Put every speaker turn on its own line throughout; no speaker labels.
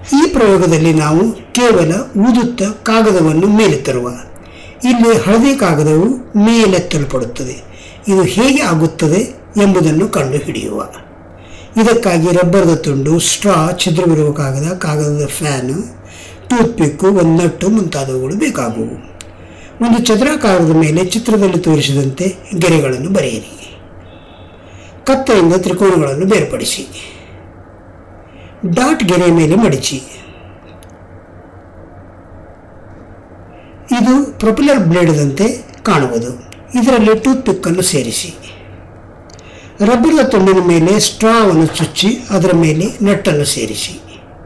ಈ ಪ್ರಯೋಗದಲ್ಲಿ ನಾವು ಕೇವಲ ಊದುತ್ತಾ ಕಾಗದವನ್ನು ಮೇಲೆ ತರುವ. ಇಲ್ಲಿ ಹಳದಿ ಕಾಗದವು ಮೇಲೆತ್ತಲ್ಪಡುತ್ತದೆ. ಇದು ಹೇಗೆ ಆಗುತ್ತದೆ ಎಂಬುದನ್ನು ಕಂಡುಹಿಡಿಯುವ. ಇದಕ್ಕಾಗಿ ರಬ್ಬರ್ದ ತುಂಡು, ಸ್ಟ್ರಾ, ಛಿದ್ರವಿರುವ ಕಾಗದ, ಕಾಗದದ ಫ್ಯಾನ್, ಟೂತ್ಪಿಕ್ಕು, ಒಂದು ನಟ್ಟು ಮುಂತಾದವುಗಳು ಬೇಕಾಗುವು. ಒಂದು ಚದರಾಕಾರದ ಮೇಲೆ ಚಿತ್ರದಲ್ಲಿ ತೋರಿಸಿದಂತೆ ಗೆರೆಗಳನ್ನು ಬರೆಯಿರಿ. ಕತ್ತರಿಂದ ತ್ರಿಕೋನಗಳನ್ನು ಬೇರ್ಪಡಿಸಿ. ಡಾಟ್ ಗೆರೆಯ ಮೇಲೆ ಮಡಿಚಿ. ಇದು ಪ್ರೊಪೆಲ್ಲರ್ ಬ್ಲೇಡ್ದಂತೆ ಕಾಣುವುದು. ಇದರಲ್ಲಿ ಟೂತ್ಪಿಕ್ ಅನ್ನು ಸೇರಿಸಿ. ರಬ್ಬರ್ದ ತುಂಡಿನ ಮೇಲೆ ಸ್ಟ್ರಾವನ್ನು ಚುಚ್ಚಿ ಅದರ ಮೇಲೆ ನಟ್ಟನ್ನು ಸೇರಿಸಿ.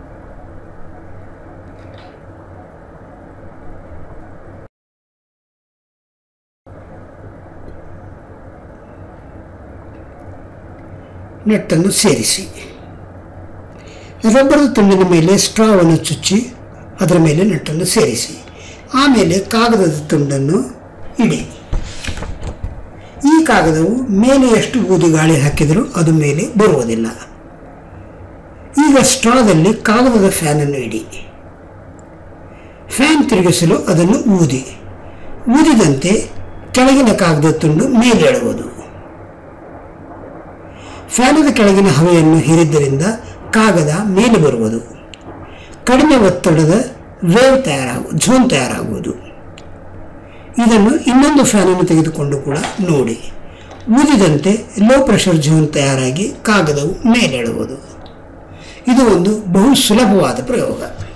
ನಟ್ಟನ್ನು ಸೇರಿಸಿ. ರಬ್ಬರ್ದ ತುಂಡಿನ ಮೇಲೆ ಸ್ಟ್ರಾವನ್ನು ಚುಚ್ಚಿ ಅದರ ಮೇಲೆ ನಟ್ಟನ್ನು ಸೇರಿಸಿ. ಆಮೇಲೆ ಕಾಗದದ ತುಂಡನ್ನು ಇಡಿ. ಈ ಕಾಗದವು ಮೇಲೆ ಎಷ್ಟು ಊದಿ ಗಾಳಿ ಹಾಕಿದರೂ ಅದು ಮೇಲೆ ಬರುವುದಿಲ್ಲ. ಈಗ ಸ್ಟ್ರಾದಲ್ಲಿ ಕಾಗದದ ಫ್ಯಾನನ್ನು ಇಡಿ. ಫ್ಯಾನ್ ತಿರುಗಿಸಲು ಅದನ್ನು ಊದಿ. ಊದಿದಂತೆ ಕೆಳಗಿನ ಕಾಗದ ತುಂಡು ಮೇಲೇಳುವುದು. ಫ್ಯಾನದ ಕೆಳಗಿನ ಹವೆಯನ್ನು ಹೀರಿದ್ದರಿಂದ ಕಾಗದ ಮೇಲೆ ಬರುವುದು. ಕಡಿಮೆ ಒತ್ತಡದ ಝೋನ್ ತಯಾರಾಗುವುದು. ಇದನ್ನು ಇನ್ನೊಂದು ಫ್ಯಾನನ್ನು ತೆಗೆದುಕೊಂಡು ಕೂಡ ನೋಡಿ. ಊದಿದಂತೆ ಲೋ ಪ್ರೆಷರ್ ಝೋನ್ ತಯಾರಾಗಿ ಕಾಗದವು ಮೇಲೇಳುವುದು. ಇದು ಒಂದು ಬಹು ಸುಲಭವಾದ ಪ್ರಯೋಗ.